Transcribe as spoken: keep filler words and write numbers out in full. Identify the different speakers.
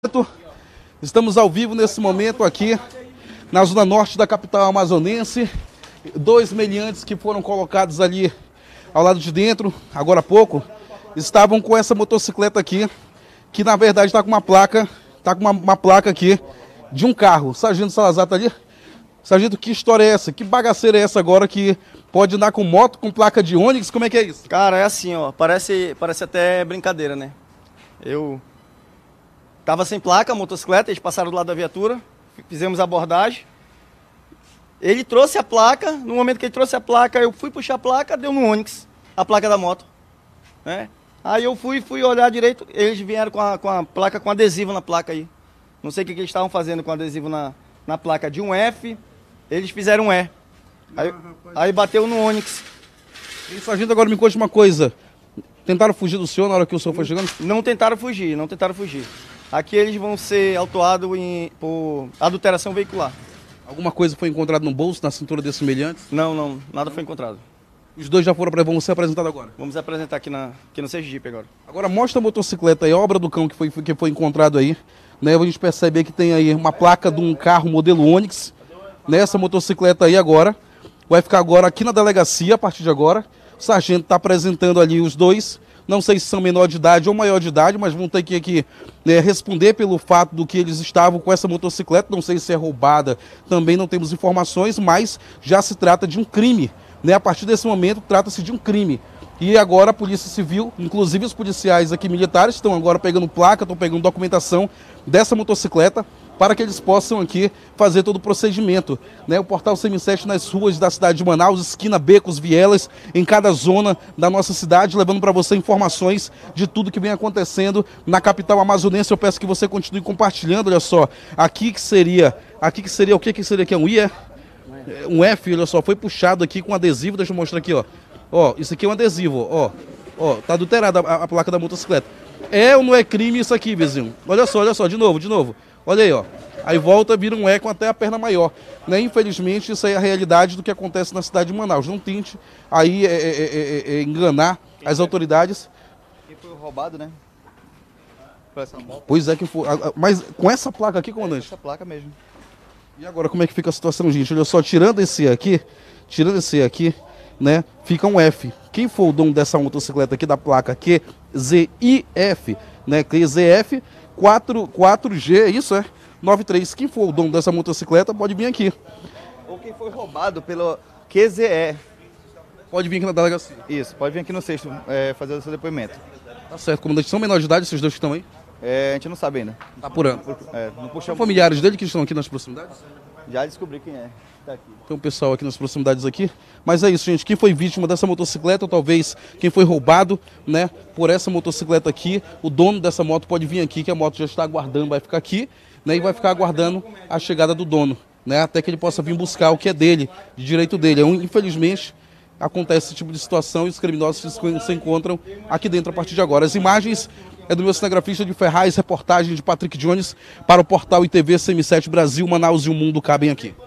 Speaker 1: Estamos ao vivo nesse momento aqui na zona norte da capital amazonense. Dois meliantes que foram colocados ali ao lado de dentro, agora há pouco, estavam com essa motocicleta aqui, que na verdade está com uma placa, está com uma, uma placa aqui de um carro. O Sargento Salazar está ali. Sargento, que história é essa? Que bagaceira é essa agora que pode andar com moto, com placa de Onix? Como é que é isso?
Speaker 2: Cara, é assim, ó, parece, parece até brincadeira, né? Eu tava sem placa, a motocicleta, eles passaram do lado da viatura, fizemos a abordagem. Ele trouxe a placa, no momento que ele trouxe a placa, eu fui puxar a placa, deu no Onix, a placa da moto, né? Aí eu fui, fui olhar direito, eles vieram com a, com a placa, com adesivo na placa aí. Não sei o que, que eles estavam fazendo com adesivo na, na placa de um F, eles fizeram um E. Aí, aí bateu no Onix.
Speaker 1: E, Sargento, agora me conte uma coisa. Tentaram fugir do senhor na hora que o senhor foi chegando?
Speaker 2: Não tentaram fugir, não tentaram fugir. Aqui eles vão ser autuados em, por adulteração veicular.
Speaker 1: Alguma coisa foi encontrada no bolso, na cintura desses meliantes?
Speaker 2: Não, não, nada foi encontrado.
Speaker 1: Os dois já foram para vão ser apresentados agora?
Speaker 2: Vamos apresentar aqui, na, aqui no Sergipe agora.
Speaker 1: Agora mostra a motocicleta aí, a obra do cão que foi, que foi encontrado aí. Né? A gente percebe que tem aí uma placa de um carro modelo Onix. Nessa motocicleta aí agora. Vai ficar agora aqui na delegacia a partir de agora. O sargento está apresentando ali os dois. Não sei se são menor de idade ou maior de idade, mas vão ter que aqui, né, responder pelo fato do que eles estavam com essa motocicleta. Não sei se é roubada, também não temos informações, mas já se trata de um crime. Né? A partir desse momento, trata-se de um crime. E agora a Polícia Civil, inclusive os policiais aqui militares, estão agora pegando placa, estão pegando documentação dessa motocicleta, para que eles possam aqui fazer todo o procedimento. Né? O Portal C M sete nas ruas da cidade de Manaus, esquina, becos, vielas, em cada zona da nossa cidade, levando para você informações de tudo que vem acontecendo na capital amazonense. Eu peço que você continue compartilhando, olha só, aqui que seria, aqui que seria, o que que seria aqui? Um I, é? Um F, olha só, foi puxado aqui com adesivo, deixa eu mostrar aqui, ó. Ó, isso aqui é um adesivo, ó, ó, tá adulterada a, a placa da motocicleta. É ou não é crime isso aqui, vizinho? Olha só, olha só, de novo, de novo. Olha aí, ó. Aí volta, vira um E com até a perna maior. Né? Infelizmente, isso aí é a realidade do que acontece na cidade de Manaus. Não tente aí é, é, é, é, enganar as autoridades.
Speaker 2: Quem foi roubado, né?
Speaker 1: Pois é que foi. Mas com essa placa aqui, comandante?
Speaker 2: É essa placa mesmo.
Speaker 1: E agora, como é que fica a situação, gente? Olha só, tirando esse aqui, tirando esse aqui, né? Fica um F. Quem for o dono dessa motocicleta aqui da placa Q Z I F, né? Q Z F quatro G, é isso é? nove três. Quem for o dono dessa motocicleta pode vir aqui.
Speaker 2: Ou quem foi roubado pelo Q Z E.
Speaker 1: Pode vir aqui na delegacia.
Speaker 2: Isso, pode vir aqui no sexto é, fazer o seu depoimento.
Speaker 1: Tá certo, comandante. São menores de idade esses dois que estão aí?
Speaker 2: É, a gente não sabe ainda.
Speaker 1: Tá apurando.
Speaker 2: É, não puxamos.
Speaker 1: São familiares dele que estão aqui nas proximidades?
Speaker 2: Já descobri quem é. Tá aqui.
Speaker 1: Tem um pessoal aqui nas proximidades aqui. Mas é isso, gente. Quem foi vítima dessa motocicleta, ou talvez quem foi roubado, né, por essa motocicleta aqui, o dono dessa moto pode vir aqui, que a moto já está aguardando, vai ficar aqui, né, e vai ficar aguardando a chegada do dono, né, até que ele possa vir buscar o que é dele, de direito dele. Infelizmente, acontece esse tipo de situação e os criminosos se encontram aqui dentro a partir de agora. As imagens é do meu cinegrafista de Ferraz, reportagem de Patrick Jones para o portal I T V C M sete Brasil, Manaus e o Mundo cabem aqui.